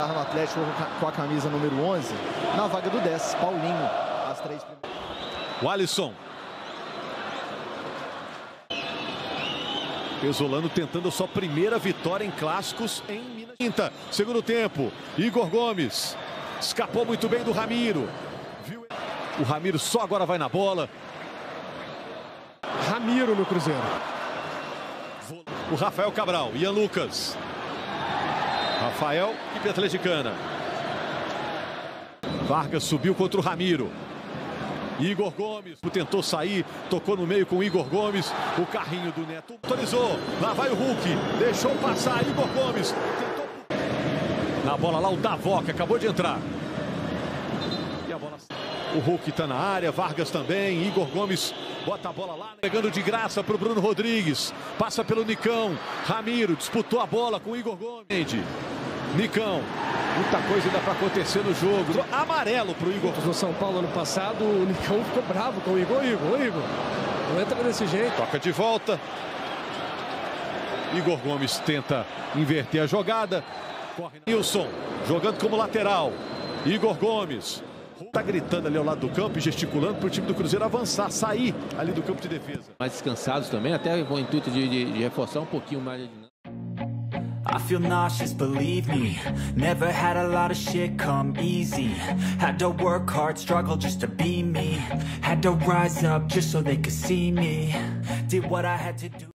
No Atlético com a camisa número 11, na vaga do 10, Paulinho. As 3 primeiras. O Alisson. Pesolano tentando a sua primeira vitória em clássicos em Minas. Quinta, segundo tempo, Igor Gomes. Escapou muito bem do Ramiro. O Ramiro só agora vai na bola. Ramiro no Cruzeiro. O Rafael Cabral, Ian Lucas. Rafael, equipe atleticana. Vargas subiu contra o Ramiro. Igor Gomes tentou sair, tocou no meio com o Igor Gomes. O carrinho do Neto autorizou. Lá vai o Hulk, deixou passar Igor Gomes. Tentou... Na bola lá o Davó, que acabou de entrar. E a bola... O Hulk está na área, Vargas também. Igor Gomes bota a bola lá, pegando de graça para o Bruno Rodrigues. Passa pelo Nicão. Ramiro disputou a bola com o Igor Gomes. Nicão. Muita coisa ainda para acontecer no jogo. Amarelo para o Igor. No São Paulo ano passado, o Nicão ficou bravo com o Igor. Igor, não entra desse jeito. Toca de volta. Igor Gomes tenta inverter a jogada. Corre Nilson, jogando como lateral. Igor Gomes. Está gritando ali ao lado do campo e gesticulando para o time do Cruzeiro avançar, sair ali do campo de defesa. Mais descansados também, até com o intuito de reforçar um pouquinho mais. I feel nauseous, believe me. Never had a lot of shit come easy. Had to work hard, struggle just to be me. Had to rise up just so they could see me. Did what I had to do.